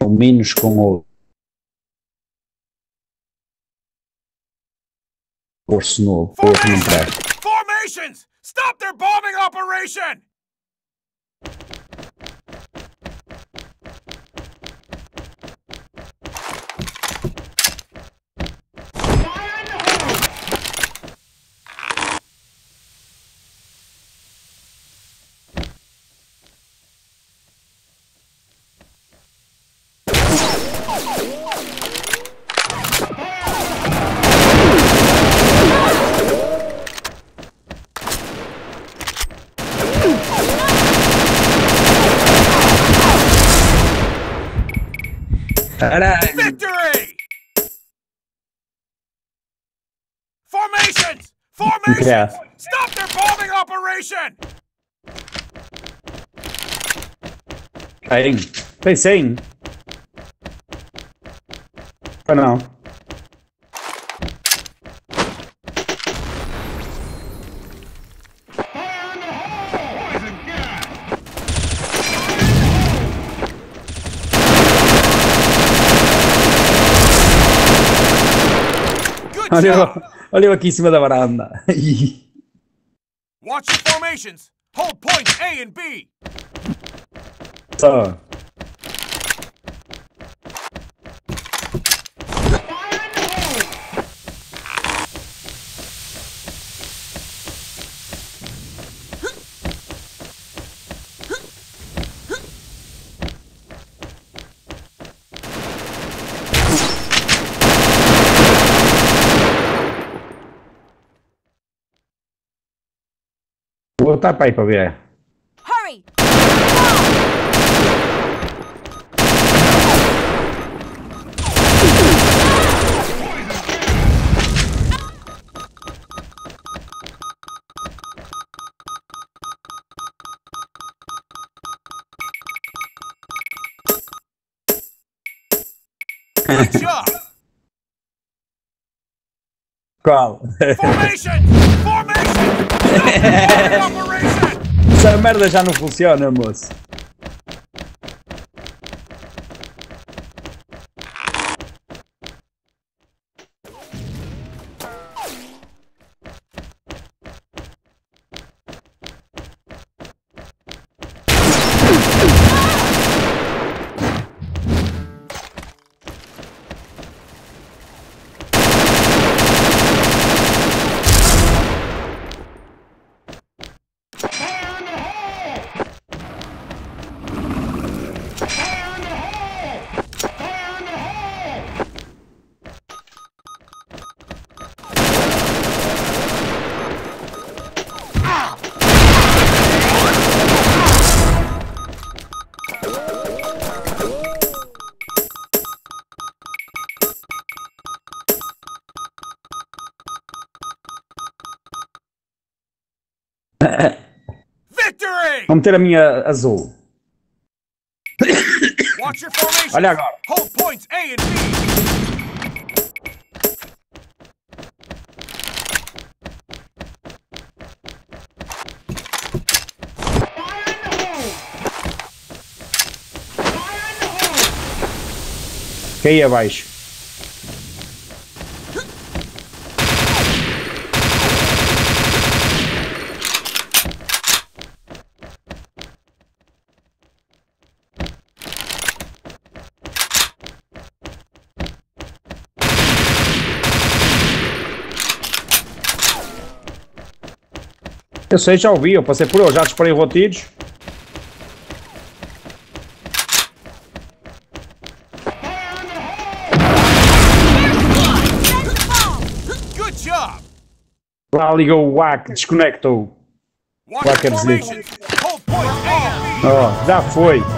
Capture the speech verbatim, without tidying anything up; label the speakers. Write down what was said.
Speaker 1: Alminos com o curso novo.
Speaker 2: Formations! Formations! Stop their bombing operation!
Speaker 1: Caralho!
Speaker 2: Victory! Formations! Formations!
Speaker 1: Yeah.
Speaker 2: Stop their bombing operation!
Speaker 1: Tem, tem sim. Ou não?
Speaker 2: Good
Speaker 1: Olha,
Speaker 2: job!
Speaker 1: eu- olha eu aqui em cima da varanda.
Speaker 2: Watch your formations! Hold points A and B!
Speaker 1: Só. Vou voltar para aí para ver.
Speaker 3: Hurry!
Speaker 2: Good job!
Speaker 1: Qual?
Speaker 2: Formation! Formation! Stop their bombing operation!
Speaker 1: Essa merda já não funciona, moço.
Speaker 2: Victory!
Speaker 1: Vou meter a minha azul.
Speaker 2: Watch your formations!
Speaker 1: Olha agora.
Speaker 2: Hold points A and B!
Speaker 1: Caí abaixo. Eu sei, já ouvi, eu passei por eu, já disparei rotiros.
Speaker 2: Good job!
Speaker 1: Lá ligou o W A C, desconectou.
Speaker 2: Watch your
Speaker 1: Qualquer deslize.
Speaker 2: formations! Hold points A and B!
Speaker 1: Oh, já foi.